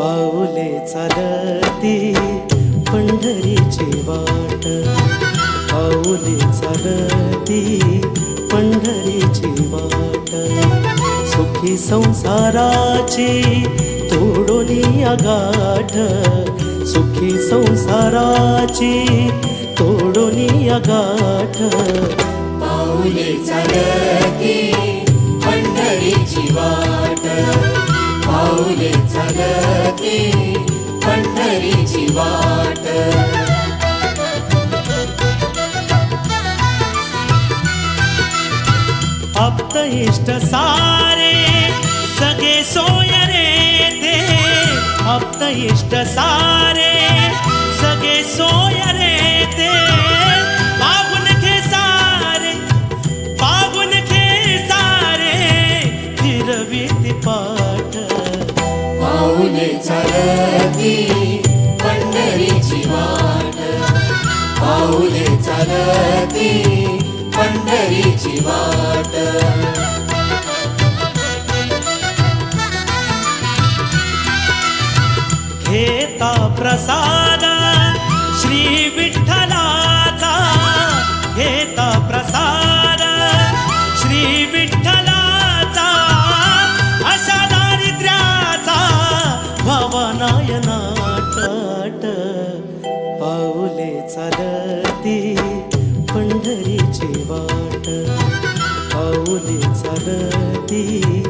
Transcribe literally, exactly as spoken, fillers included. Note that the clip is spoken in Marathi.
पाऊले चालती पंढरीची वाट, पाऊले चालती पंढरीची वाट, सुखी संसाराची तोडोनी गाठ, सुखी संसाराची तोडोनी गाठ, पाऊले चालती पंढरीची वाट, पाऊले चालती पंढरीची वाट। आप्त इष्ट सारे सगे सोयरे ते, आप्त इष्ट सारे सगे सोयरे ते, पावन के सारे पावन के सारे फिरवीत पाठ, पाऊले चालती पंढरीची वाट, पाऊले चालती पंढरीची वाट। घेता प्रसाद श्री विठ्ठलाचा, घेता प्रसाद श्री विठ्ठलाचा, अशा दारिद्र्याचा भवनायनाट, पाऊले चालती पंढरीची वाट, पाऊले चालती